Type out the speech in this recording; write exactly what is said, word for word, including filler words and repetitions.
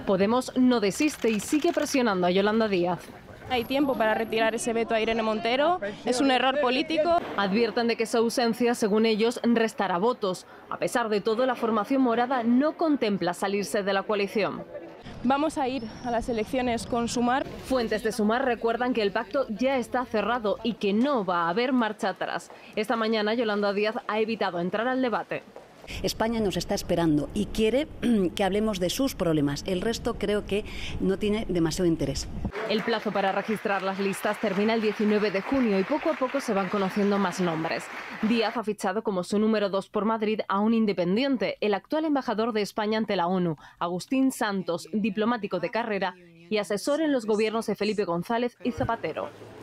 Podemos no desiste y sigue presionando a Yolanda Díaz. Hay tiempo para retirar ese veto a Irene Montero, es un error político. Advierten de que su ausencia, según ellos, restará votos. A pesar de todo, la formación morada no contempla salirse de la coalición. Vamos a ir a las elecciones con Sumar. Fuentes de Sumar recuerdan que el pacto ya está cerrado y que no va a haber marcha atrás. Esta mañana Yolanda Díaz ha evitado entrar al debate. España nos está esperando y quiere que hablemos de sus problemas. El resto creo que no tiene demasiado interés. El plazo para registrar las listas termina el diecinueve de junio y poco a poco se van conociendo más nombres. Díaz ha fichado como su número dos por Madrid a un independiente, el actual embajador de España ante la ONU, Agustín Santos, diplomático de carrera y asesor en los gobiernos de Felipe González y Zapatero.